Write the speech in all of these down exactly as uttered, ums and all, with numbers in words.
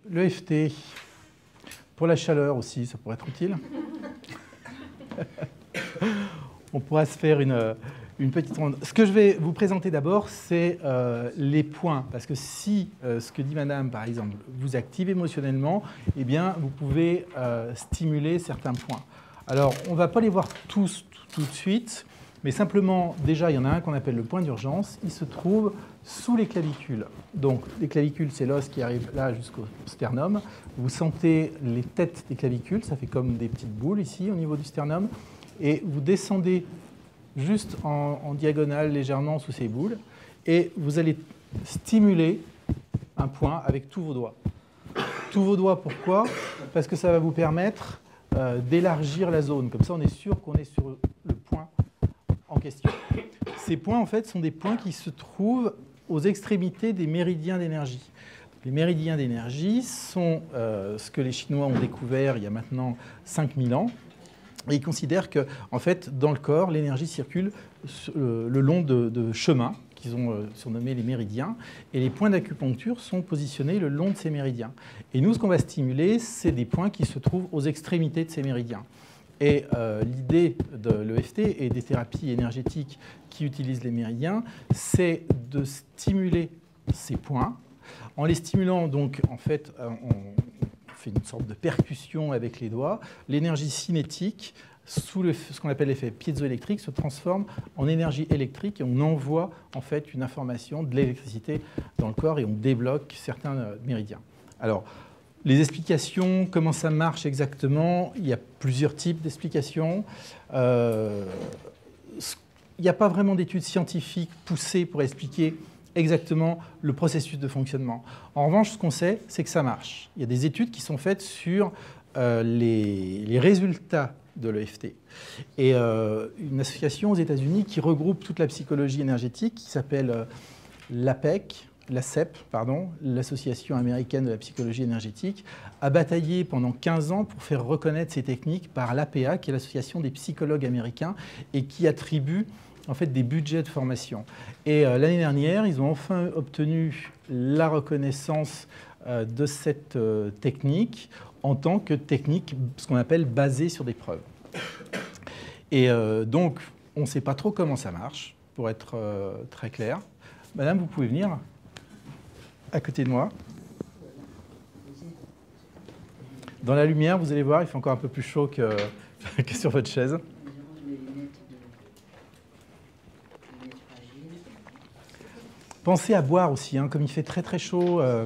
l'E F T, pour la chaleur aussi, ça pourrait être utile. On pourra se faire une, une petite ronde. Ce que je vais vous présenter d'abord, c'est euh, les points. Parce que si euh, ce que dit madame, par exemple, vous active émotionnellement, eh bien, vous pouvez euh, stimuler certains points. Alors, on ne va pas les voir tous tout, tout de suite, mais simplement, déjà, il y en a un qu'on appelle le point d'urgence. Il se trouve sous les clavicules. Donc, les clavicules, c'est l'os qui arrive là jusqu'au sternum. Vous sentez les têtes des clavicules, ça fait comme des petites boules ici au niveau du sternum. Et vous descendez juste en, en diagonale légèrement sous ces boules. Et vous allez stimuler un point avec tous vos doigts. Tous vos doigts, pourquoi? Parce que ça va vous permettre euh, d'élargir la zone. Comme ça, on est sûr qu'on est sur le point en question. Ces points, en fait, sont des points qui se trouvent aux extrémités des méridiens d'énergie. Les méridiens d'énergie sont euh, ce que les Chinois ont découvert il y a maintenant cinq mille ans. Et ils considèrent que, en fait, dans le corps, l'énergie circule le long de, de chemins qu'ils ont euh, surnommés les méridiens. Et les points d'acupuncture sont positionnés le long de ces méridiens. Et nous, ce qu'on va stimuler, c'est des points qui se trouvent aux extrémités de ces méridiens. Et euh, l'idée de l'E F T et des thérapies énergétiques qui utilisent les méridiens, c'est de stimuler ces points. En les stimulant, donc, en fait, on fait une sorte de percussion avec les doigts. L'énergie cinétique, sous le, ce qu'on appelle l'effet piézoélectrique, se transforme en énergie électrique et on envoie, en fait, une information, de l'électricité dans le corps et on débloque certains méridiens. Alors, les explications, comment ça marche exactement, il y a plusieurs types d'explications. Euh, il n'y a pas vraiment d'études scientifiques poussées pour expliquer exactement le processus de fonctionnement. En revanche, ce qu'on sait, c'est que ça marche. Il y a des études qui sont faites sur euh, les, les résultats de l'E F T. Et euh, une association aux États-Unis qui regroupe toute la psychologie énergétique, qui s'appelle euh, l'A P E C, l'A C E P, pardon, l'Association américaine de la psychologie énergétique, a bataillé pendant quinze ans pour faire reconnaître ces techniques par l'A P A, qui est l'association des psychologues américains, et qui attribue en fait des budgets de formation. Et euh, l'année dernière, ils ont enfin obtenu la reconnaissance euh, de cette euh, technique en tant que technique, ce qu'on appelle basée sur des preuves. Et euh, donc, on ne sait pas trop comment ça marche, pour être euh, très clair. Madame, vous pouvez venir à côté de moi. Dans la lumière, vous allez voir, il fait encore un peu plus chaud que, que sur votre chaise. Pensez à boire aussi, hein, comme il fait très très chaud. Euh...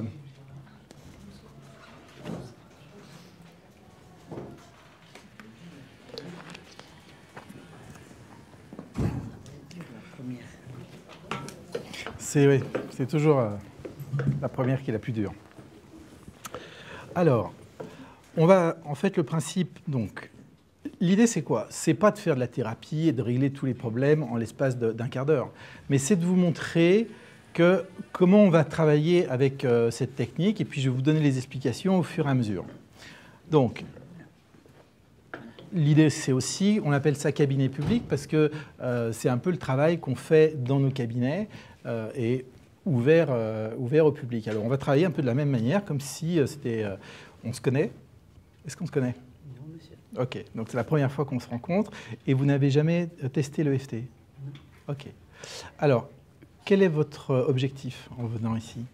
C'est oui, c'est toujours euh, la première qui est la plus dure. Alors, on va en fait le principe donc. L'idée, c'est quoi? C'est pas de faire de la thérapie et de régler tous les problèmes en l'espace d'un quart d'heure, mais c'est de vous montrer que, comment on va travailler avec euh, cette technique, et puis je vais vous donner les explications au fur et à mesure. Donc, l'idée, c'est aussi, on appelle ça cabinet public, parce que euh, c'est un peu le travail qu'on fait dans nos cabinets euh, et ouvert, euh, ouvert au public. Alors, on va travailler un peu de la même manière, comme si euh, c'était... Euh, on se connaît? Est-ce qu'on se connaît? Non, monsieur. Ok, donc c'est la première fois qu'on se rencontre, et vous n'avez jamais testé l'E F T? Non. Ok. Alors, quel est votre objectif en venant ici?